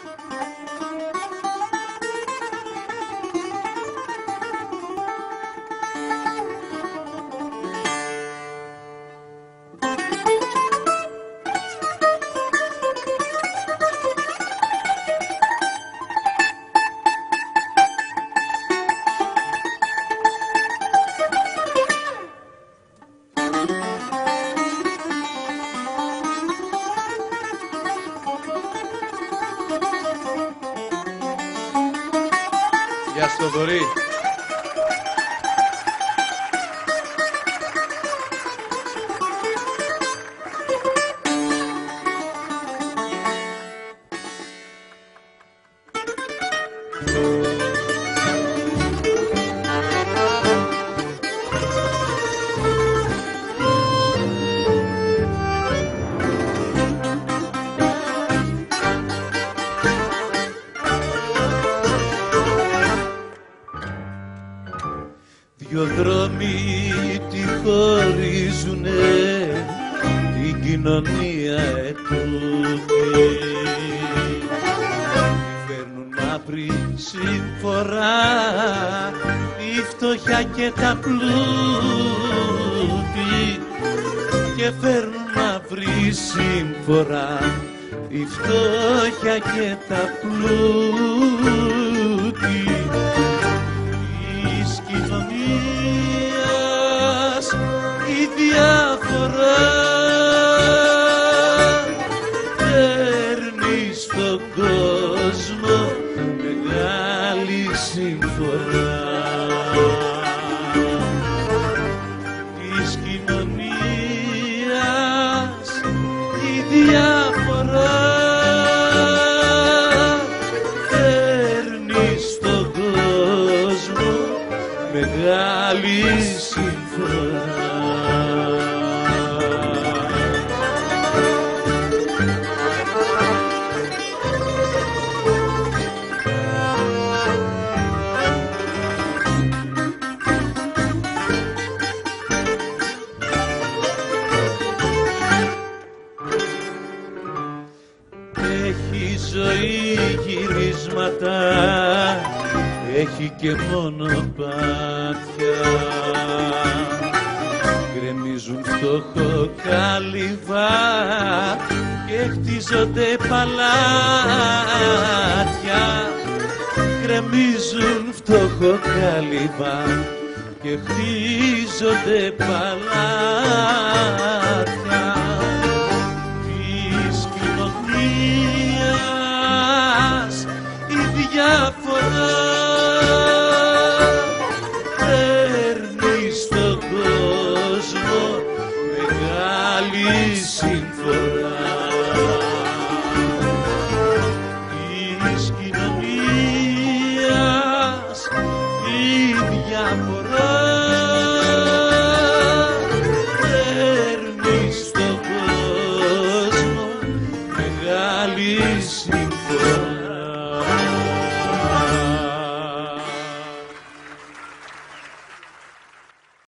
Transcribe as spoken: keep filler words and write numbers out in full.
Γεια σου Θοδωρή. Δυο δρόμοι τη χωρίζουνε την κοινωνία ετούτη, φέρνουν μαύρη συμφορά η φτωχιά και τα πλούτη, και φέρνουν μαύρη συμφορά η φτώχεια και τα πλούτη. Η διαφορά φέρνει στον κόσμο μεγάλη συμφορά της κοινωνίας. Η διαφορά φέρνει στον κόσμο μεγάλη συμφορά. Έχει ζωή γυρίσματα, έχει και μονοπάτια, γκρεμίζουν φτωχό καλυβά και χτίζονται παλάτια, γκρεμίζουν φτωχό καλυβά και χτίζονται παλάτια της κοινωνίας. Η διαφορά φέρνει στον κόσμο μεγάλη συμφορά της κοινωνίας. Η διαφορά φέρνει στον κόσμο μεγάλη συμφορά.